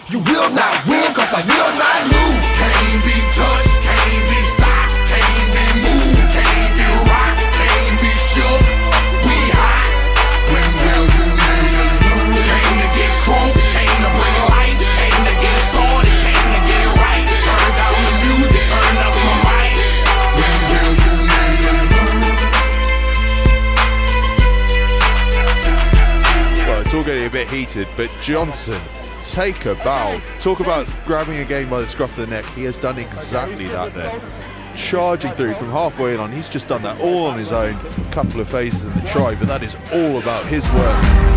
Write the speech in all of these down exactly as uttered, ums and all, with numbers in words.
You will not win, cause I will not lose. Can't be touched, can't be stopped, can't be moved, can't be rocked, can't be shook. We hot. When will you niggas lose? Came to get crunk, came to bring life, came to get started, came to get it right. Turn down the music, turn up my mic. When will you niggas lose? Well, it's all getting a bit heated, but Johnson, take a bow. Talk about grabbing a game by the scruff of the neck. He has done exactly that there. Charging through from halfway on, he's just done that all on his own. A couple of phases in the try, but that is all about his work.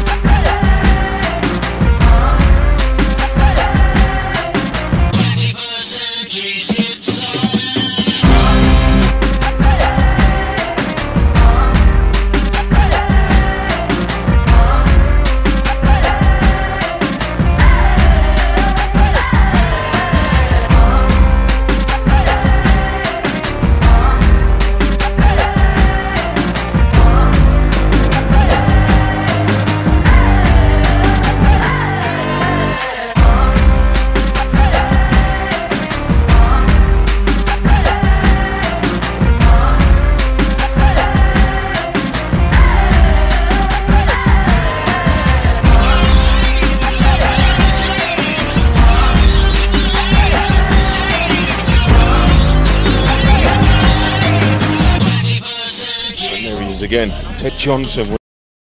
Again, Ted Johnson.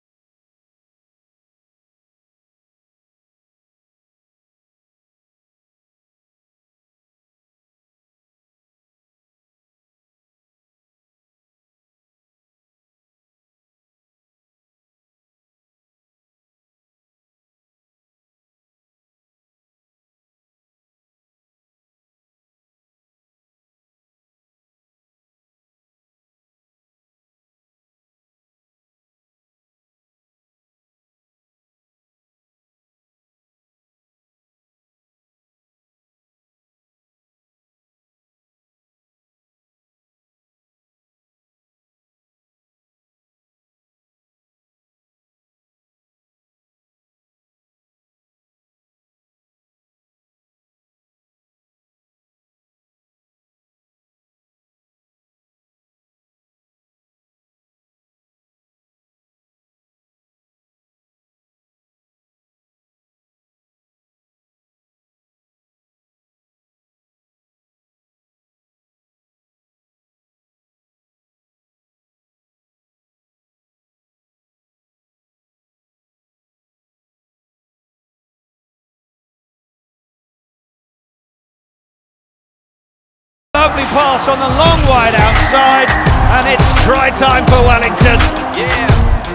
Lovely pass on the long wide outside, and it's try time for Wellington. Yeah.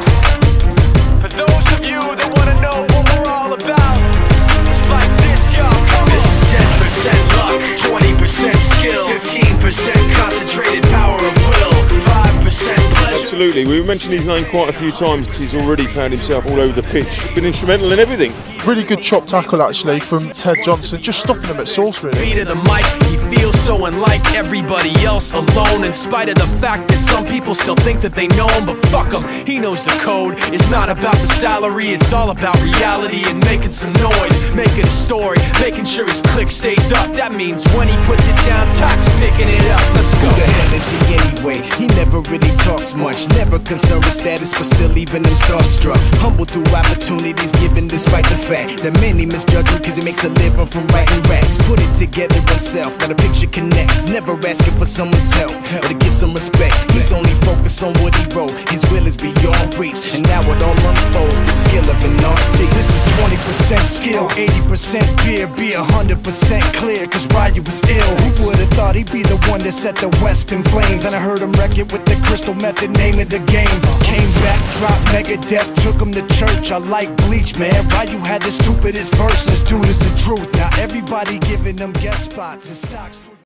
For those of you that want to know what we're all about, it's like this, y'all. This is ten percent luck, twenty percent skill, fifteen percent concentrated power of will, five percent pleasure. Absolutely, we mentioned his name quite a few times. He's already found himself all over the pitch. Been instrumental in everything. Really good chop tackle actually from Ted Johnson, just stuffing him at source really. Beat of the mic, he feels so unlike everybody else, alone in spite of the fact that some people still think that they know him, but fuck him, he knows the code. It's not about the salary, it's all about reality and making some noise, making a story, making sure his click stays up. That means when he puts it down, Tox picking it up. Let's go. Who the hell is he anyway? He never really talks much, never concerned with status, but still even him starstruck. Humble through opportunities given despite the fact that many misjudge him cause he makes a living from writing raps. Put it together himself, now the picture connects. Never asking for someone's help or to get some respect. He's only focused on what he wrote. His will is beyond reach, and now it all unfolds. The skill of an artist. This is twenty percent skill, eighty percent beer. Be one hundred percent clear, cause Ryu was ill. Who would've thought he'd be the one that set the West in flames? And I heard him wreck it with the crystal method, name of the game. Came back, dropped Megadeth, took him to church. I like Bleach, man. Ryu had the stupidest verse. This dude is the truth. Now everybody giving them guest spots and stocks.